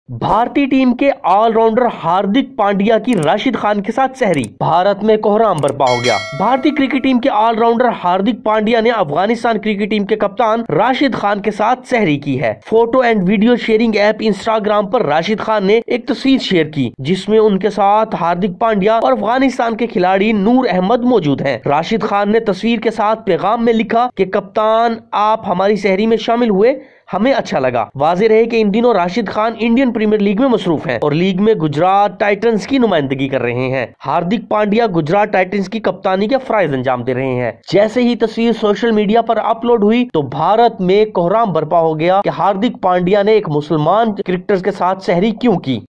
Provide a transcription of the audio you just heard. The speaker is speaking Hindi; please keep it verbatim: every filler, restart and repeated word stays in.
भारतीय टीम के ऑलराउंडर हार्दिक पांड्या की राशिद खान के साथ सहरी, भारत में कोहराम बरपा हो गया। भारतीय क्रिकेट टीम के ऑलराउंडर हार्दिक पांड्या ने अफगानिस्तान क्रिकेट टीम के कप्तान राशिद खान के साथ सहरी की है। Photo and video sharing app Instagram पर राशिद खान ने एक तस्वीर शेयर की जिसमें उनके साथ हार्दिक पांड्या और अफगानिस्तान के खिलाड़ी नूर अहमद मौजूद हैं। राशिद खान ने तस्वीर के साथ पैगाम में लिखा कि कप्तान, आप हमारी सहरी में शामिल हुए, हमें अच्छा लगा। वाज़ेह रहे कि इन दिनों Rashid Khan Indian Premier League में मसरूफ हैं और लीग में गुजरात टाइटंस की नुमाइंदगी कर रहे हैं। हार्दिक पांड्या गुजरात टाइटंस की कप्तानी के फराइज अंजाम दे रहे हैं। जैसे ही तस्वीर सोशल मीडिया पर अपलोड हुई तो भारत में कोहराम बरपा हो गया कि हार्दिक पांड्या ने एक मुसलमान क्रिकेटर के साथ सहरी क्यों की।